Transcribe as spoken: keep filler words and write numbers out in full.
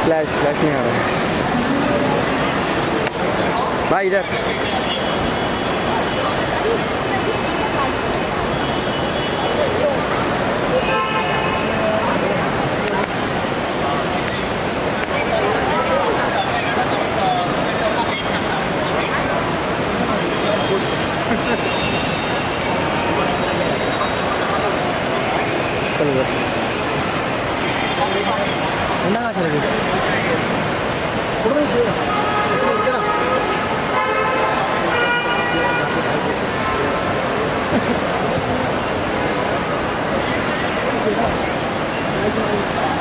Flash flash नहीं आ रहा भाई इधर। चलो होंडा कहाँ चले गए? Thank you.